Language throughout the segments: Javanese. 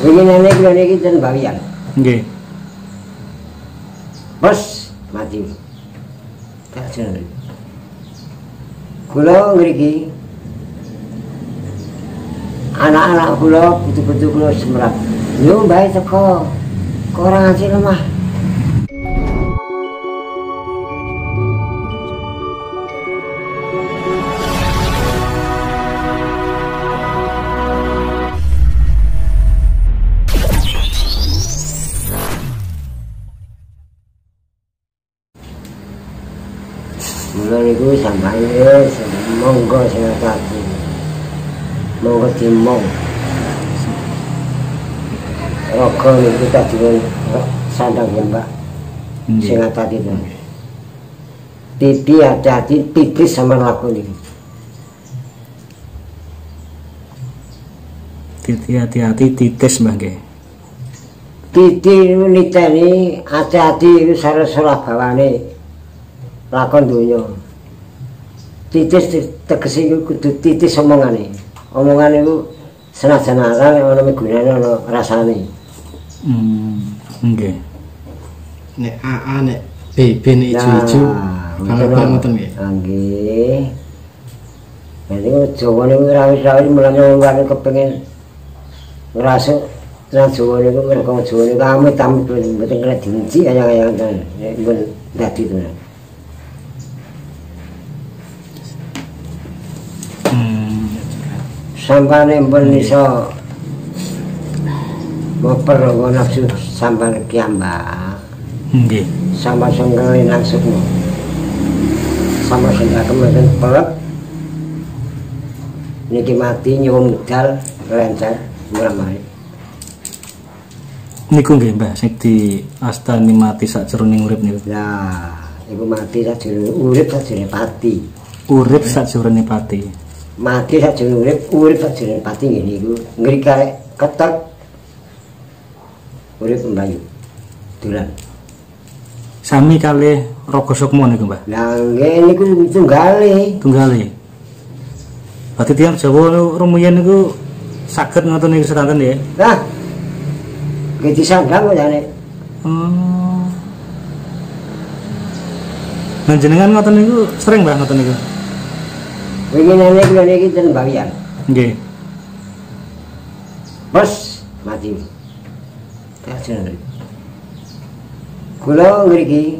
Winginane kula niki ten Bawian. Nggih. Bos mati. Tak jeneng. Kula ngriki anak-anak kula, putu-putu kula semerap. Yo bae teko. Kok ora ngaji lemah. Mula niku sampeyan monggo sing ati. Monggo dimong. Rogo niku tak diwon sandang ya, Mbak. Sing ati itu. Titi hati-hati tipis sama lakoni. Titi hati-hati titis Mbah nggih. Titi niteni hati-hati iku salah bawane. Lakon donya. Titis tegese iku kudu titis omongane. Omongane iku senajan arang ana gunane ana rasane. Nggih. Nek AA nek BB nek ijo-ijo banget ngoten nggih. Nggih. Jadi Jawa niku rawis-rawis mulane wong kepengin ngrasuk nang Jawa niku mergo Jawa niku amit-amit mboten kena dibenci ayang-ayang tenan. Nek dadi tenan. Sampane pun iso memperlogo nafsu sampane kiambak. Nggih. Sampai senggale naksudmu. Sama senggak kemeten pelep. Niki mati nyuwun medal lancar mramai. Niku nggih Mbah sing diastani mati sakjroning urip niku. Lah, iku mati sakjroning urip sakjroning pati. Urip sakjroning pati. Mati sakjroning urip sakjroning pati ngene iku. Ngriki arek ketek urip mbayu. Dolan. Sami kalih Raga Sukma niku, Mbah. Lah nggih niku tunggale. Tunggale. Berarti tiyang Jawa rumiyin niku saged ngoten niku sedanten nggih. Lah. Nggih disandang kok jane. Nah jenengan ngoten niku sering Mbah ngoten niku. Winginane kula niki ten Bawian. Nggih. Bos mati. Tak jeneng. Kula ngriki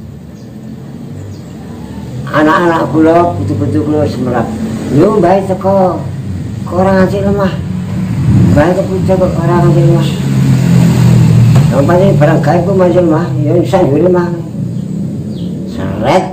anak-anak kula, putu-putu kula semerap. Yo bae teko. Kok ora ngaji lemah. Bae kepucuk kok ora ngaji lemah. Nampane barang gawe ku masih lemah, yo iso lemah. Seret.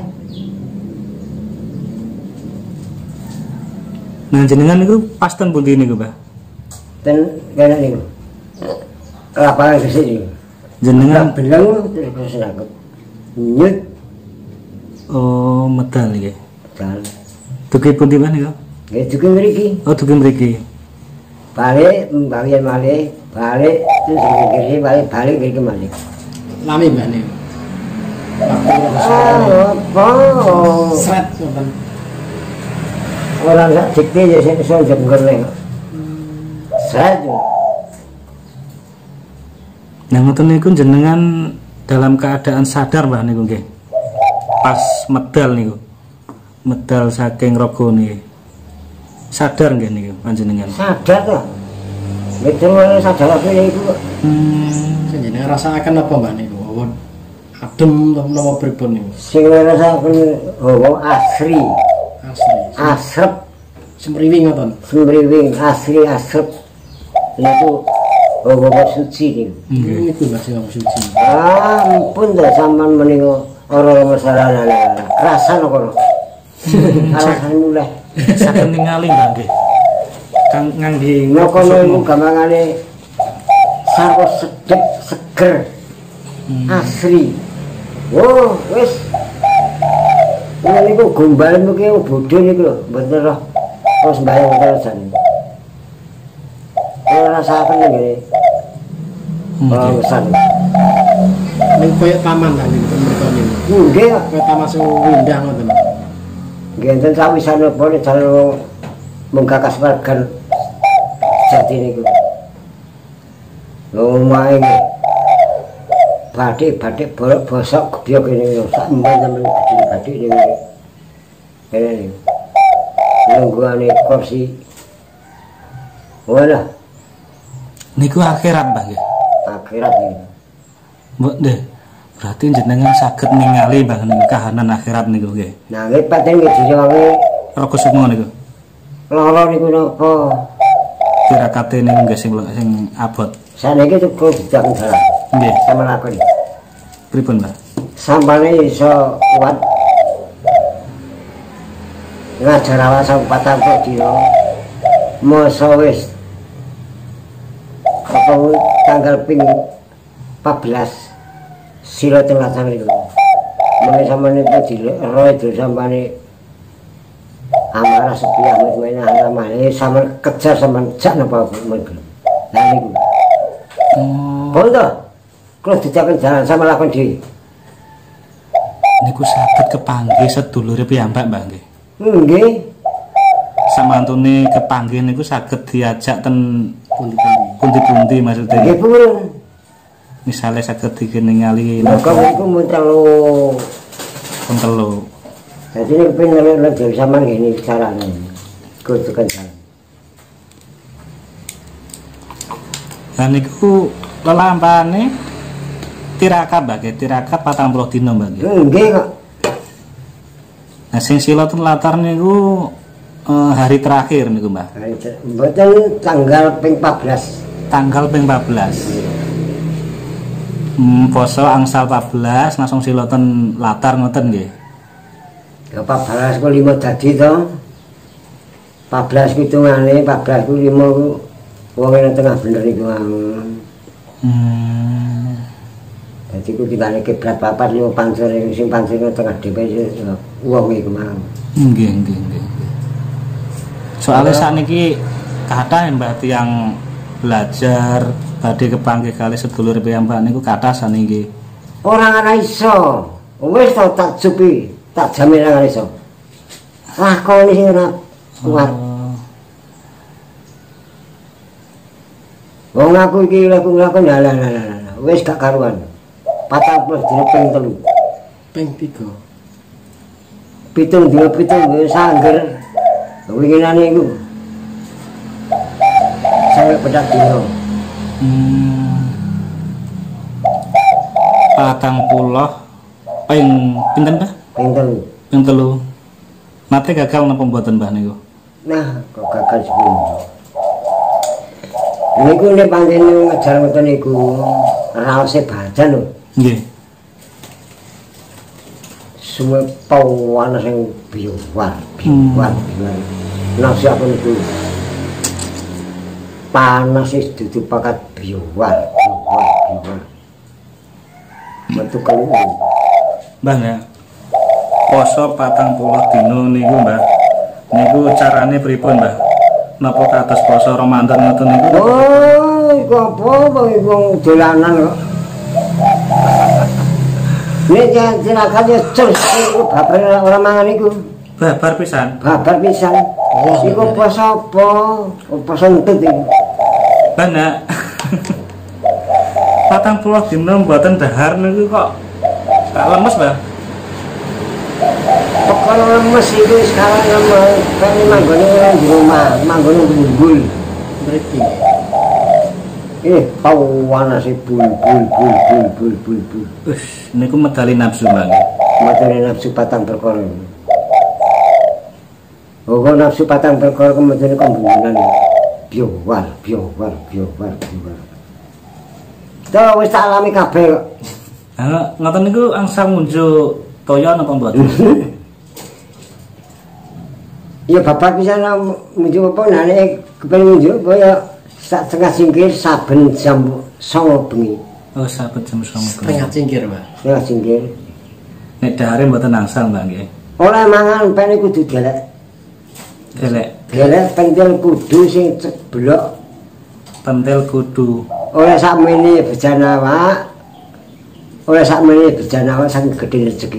Nah jenengan niku pas ten pundi niku, Mbah? Ten kene niku. Lapangan gede niku. Jenengan belang terus nangkep. Nyut. Oh, medal nggih. Medal. Dugi pundi Mbah niku? Nggih dugi mriki. Oh, dugi mriki. Balik Bawian malih, balik terus ngriki balik ngriki malih. Lami Mbak niku. Apa? Sret ngoten. Orang sak dikte ya sing iso jenggerle. Sret. Nah ngoten niku jenengan dalam keadaan sadar Mbah niku nggih. Pas medal niku. Medal saking raga niki. Sadar nggih niku panjenengan. Sadar to. Betul sadar apa ya iku. Jenengan rasakan apa Mbak niku? Adem napa pripun niku? Sing rasaken hawa asri. Asli. Asrep Semriwing ngoten. semriwing asri asrep. Niku hawa suci niku. Niku Mbak sing suci. Ampun dah sampean menika ora masalah kerasan kok. Alasan mulai Saged ningali Mbah nggih. Kang ngangge ngono iku gampangane sarwa sedep seger. Asri. Oh, wis. Niku gombal niku bodho niku lho, mboten roh. Terus mbayang terusan. Ora rasaken ngene. Bagusan. Niku koyo taman ta niku mereka niku. Nggih, Koyo taman sing indah ngoten. nggih enten sawisane boleh jalan mung gagas wargan jati niku. Omahe batik bosok gebyok ini sak mbah sampeyan gede batik ini. Kene. Nungguane kursi. Wala. Niku akhirat Mbah nggih. Akhirat iki. Mbok nggih. Berarti jenengan saged ningali Mbah niku kahanan akhirat niku nggih. Nah, nggih paten nggih direwangi Raga Sukma niku. lara niku napa? Tirakate niku nggih sing abot. Saniki cukup dijak dalan. Nggih. Sama lakoni. Pripun Mbah? Sampane iso kuat. Ngajar awasan 40 dina. Masa wis apa tanggal ping 14 sila tengah sana itu. Mulai samane roh itu sampane amarah sepi amat main alamane sama kejar sama jak napa mengko. Lah niku. Bondo. Kalau dijaken jalan sama lakon dhewe. Niku saged kepanggih sedulure piyambak Mbah nggih. Nggih. Samantune kepanggih niku saged diajak ten pundi-pundi maksudnya. Nggih pun. Misale saged diningali Maka niku mun telu. pun telu. Dadi nek pengen lho sampean ngene carane. Kudu jalan. Lah niku lelampane tirakat Mbah nggih, tirakat 40 dina Mbah nggih. Nggih kok. Nah sing silatul latar niku hari terakhir niku Mbah. Mboten tanggal ping 14. Tanggal ping 14. Poso angsal 14 langsung silaton latar ngoten nggih. Ya 14 ku 5 dadi to. 14 hitungane 14 ku 5 ku wong nang tengah bener iku. Dadi ku dibane kiblat papat 5 pansur sing pansur tengah dhewe wong iku mang. Nggih. Soalnya sakniki kathah Mbah tiyang belajar badhe kepanggih kali sedulur piyambak niku kathah saniki. Ora ana iso. Wis tak jupi, tak jamin ora iso. Lakoni sing ora kuat. Wong aku iki lakon lah. Wis gak karuan. 40 dina ping 3. Ping 3. Pitung dina sangger. Winginane iku. Sampai pedak dina. 40 ping pinten Mbah? Ping 3. Ping 3. Nate gagal napa mboten Mbah niku? Nah, kok gagal sepuluh. Niku nek panjenengan ngejar ngoten niku raose badan lho. Nggih. Suwe pawana sing biwar. Nasi apa niku? Panas wis dudu pakat biwar. Metu kali. Mbah ya. Poso 40 dina niku Mbah. Niku carane pripun Mbah? Napa kados poso Ramadan ngoten niku? Oh, iku apa iku dolanan kok. Nek jenengan yo terus iku babar ora mangan iku. Babar pisan. Babar pisan. Iku poso apa? Poso entut iku. Bana. 40 dina mboten dahar niku kok lemes Mbah. Pokoknya lemes itu sekarang lemes. Kan manggone di rumah, manggone bumbul. Mriki. Pawana si bul. Niku medali nafsu Mbah. Medali nafsu patang perkara. Kok nafsu patang perkara kemudian kembungan. Biowar. Tuh wis tak alami kabeh kok. Ngoten niku angsal ngunjuk toya napa mboten? Ya bapak bisa ngunjuk apa nek kepengin ngunjuk apa ya setengah singkir saben jam 09.00 bengi. Oh, saben jam 09.00. Setengah cingkir, Mbak. Setengah singkir. Nek dahare mboten angsal Mbah nggih. Oleh mangan pen kudu gelek. Gelek pentil kudu sing ceblok. Pentil kudu. Oleh sakmene bejana awak. Oleh sakmene bejana awak saking gedhe rezeki.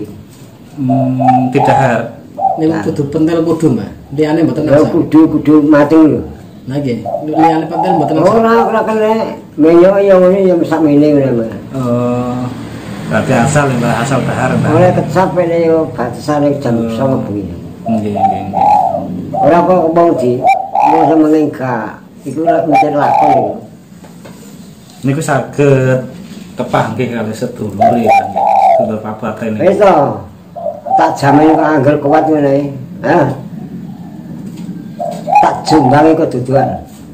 Tidak har. Niku kudu pentil kudu, Mbak. Liyane mboten Ya asal. kudu mati lho. Lagi, liyane paten mboten Ora kene menyo ya ngene ya sakmene ngene. Oh. Berarti asal ya, Mbak, asal dahar, Mbak. Oleh kecap ini yo batasane jam 09.00 bengi. Nggih, nggih, nggih. Ora kok mau di mau semeneng ka. Iku lak mencari lakon. Niku saged kepanggih kali sedulur ya kan. Sedulur papat ini. Wis to. Tak jamin kok angger kuat ngene. Hah. Tak jumbangi kok duduan.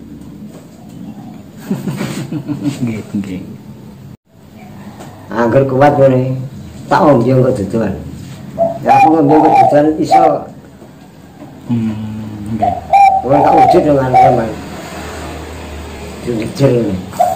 Nggih, nggih. Angger kuat ngene. Tak ombe kok duduan. Ya aku ngombe kok duduan iso. Nggih. Ora tak wujud dengan teman. Jujur ini.